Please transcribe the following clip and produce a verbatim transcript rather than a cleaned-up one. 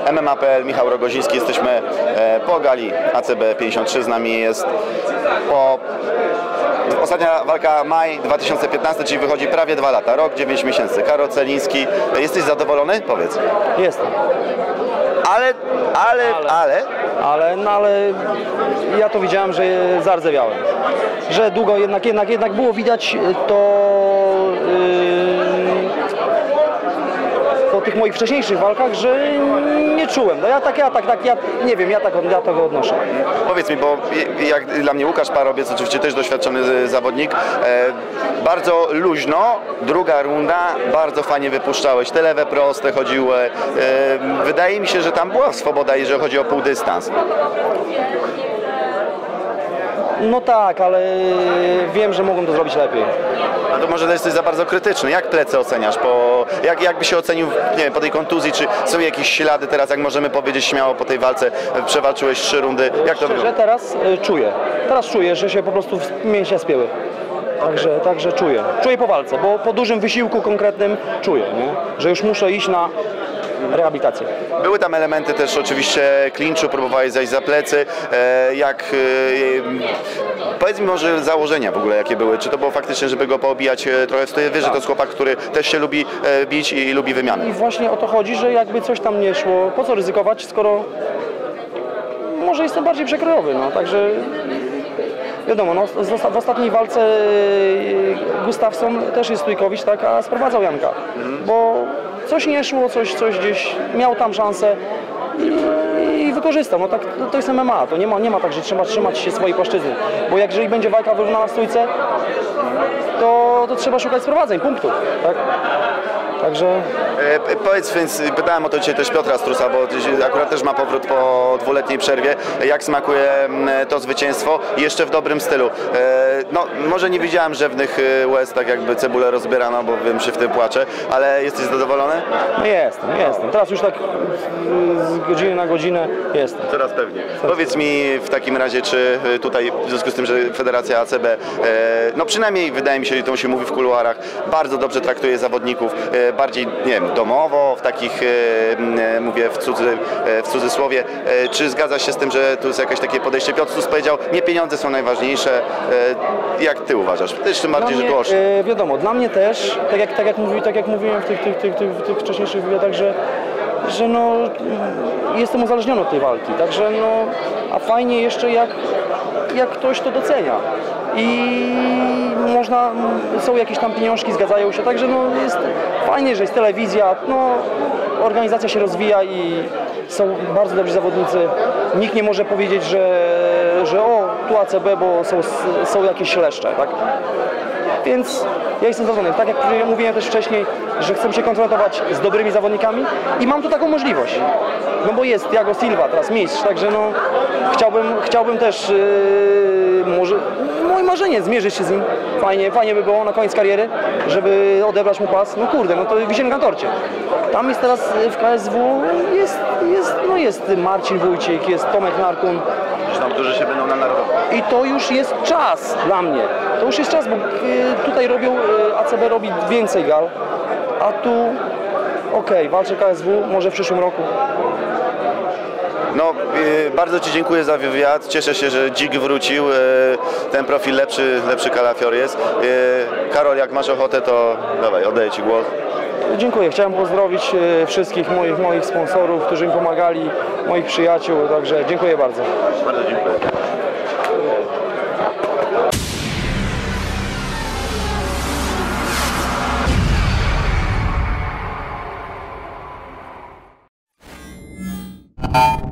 M M A kropka P L, Michał Rogoziński, jesteśmy po gali A C B pięćdziesiąt trzy, z nami jest po... Ostatnia walka maj dwa tysiące piętnasty, czyli wychodzi prawie dwa lata, rok, dziewięć miesięcy. Karol Celiński, jesteś zadowolony? Powiedz. Jestem. Ale, ale, ale... ale... Ale, no ale ja to widziałem, że zardzewiałem. Że długo jednak, jednak, jednak było widać to yy, po tych moich wcześniejszych walkach, że nie czułem. No ja tak, ja tak, tak, ja nie wiem, ja tak ja tego odnoszę. Powiedz mi, bo jak dla mnie Łukasz Parobiec, oczywiście też doświadczony zawodnik, e, bardzo luźno, druga runda, bardzo fajnie wypuszczałeś, te lewe proste chodziły. E, wydaje mi się, że tam była swoboda, jeżeli chodzi o półdystans. No tak, ale wiem, że mogą to zrobić lepiej. A to może jesteś za bardzo krytyczny. Jak plecy oceniasz? Po, jak, jak by się ocenił, nie wiem, po tej kontuzji? Czy są jakieś ślady teraz, jak możemy powiedzieć śmiało po tej walce, przewalczyłeś trzy rundy? Jak to wygląda? Teraz y, czuję. Teraz czuję, że się po prostu mięśnie spięły. Także, okay. także czuję. Czuję po walce, bo po dużym wysiłku konkretnym czuję, nie? Że już muszę iść na rehabilitację. Były tam elementy też oczywiście klinczu, próbowałeś zajść za plecy. E, jak, e, powiedz mi może założenia w ogóle jakie były, czy to było faktycznie, żeby go poobijać e, trochę w stoję, wiesz, że to jest chłopak, który też się lubi e, bić i, i lubi wymiany. I właśnie o to chodzi, że jakby coś tam nie szło, po co ryzykować, skoro może jestem bardziej przekrojowy, no, także wiadomo, no, w ostatniej walce Gustafsson też jest Stójkowicz, tak, a sprowadzał Janka, mhm. bo coś nie szło, coś, coś gdzieś miał tam szansę i, i wykorzystał. No tak, to jest M M A, to nie ma, nie ma tak, że trzeba trzymać się swojej płaszczyzny, bo jak jeżeli będzie walka wyrównana w stójce, to, to trzeba szukać sprowadzeń, punktów, tak? Także... E, powiedz, więc pytałem o to dzisiaj też Piotra Strusa, bo akurat też ma powrót po dwuletniej przerwie. Jak smakuje to zwycięstwo? Jeszcze w dobrym stylu. E, no, może nie widziałem rzewnych łez, tak jakby cebulę rozbierano, bo wiem, że w tym płaczę, ale jesteś zadowolony? No jestem, jestem. Teraz już tak z godziny na godzinę jestem. Coraz pewniej. Coraz Powiedz mi w takim razie, czy tutaj, w związku z tym, że Federacja A C B, e, no przynajmniej wydaje mi się, że to się mówi w kuluarach, bardzo dobrze traktuje zawodników, e, bardziej, nie wiem, domowo, w takich, e, mówię w, cudzy, e, w cudzysłowie. E, czy zgadzasz się z tym, że tu jest jakieś takie podejście? Piotr Strus powiedział, nie pieniądze są najważniejsze. E, jak ty uważasz? Też tym bardziej, mnie, że tu oszczędz. E, wiadomo, dla mnie też, tak jak, tak jak, mówi, tak jak mówiłem w tych, tych, tych, tych, tych wcześniejszych wywiadach, że że no, jestem uzależniony od tej walki, także no, a fajnie jeszcze jak, jak ktoś to docenia i można, są jakieś tam pieniążki, zgadzają się, także no jest fajnie, że jest telewizja, no organizacja się rozwija i są bardzo dobrzy zawodnicy, nikt nie może powiedzieć, że, że o, tu A C B, bo są, są jakieś leszcze, tak? Więc ja jestem zadowolony. Tak jak mówiłem też wcześniej, że chcę się konfrontować z dobrymi zawodnikami i mam tu taką możliwość. No bo jest Thiago Silva, teraz mistrz, także no chciałbym, chciałbym też yy, może, moje marzenie zmierzyć się z nim. Fajnie, fajnie by było na koniec kariery, żeby odebrać mu pas. No kurde, no to wisienka na torcie. Tam jest teraz w K S W, jest, jest, no jest Marcin Wójcik, jest Tomek Narkun. Tam, którzy się będą na narkotyku. I to już jest czas dla mnie. To już jest czas, bo tutaj robią, A C B robi więcej gal, a tu okej, okay, walczę K S W, może w przyszłym roku. No, yy, bardzo Ci dziękuję za wywiad. Cieszę się, że Dzik wrócił. Yy, ten profil lepszy, lepszy kalafior jest. Yy, Karol, jak masz ochotę, to dawaj, oddaję Ci głos. Dziękuję. Chciałem pozdrowić wszystkich moich, moich sponsorów, którzy mi pomagali, moich przyjaciół, także dziękuję bardzo. Bardzo dziękuję. Uh...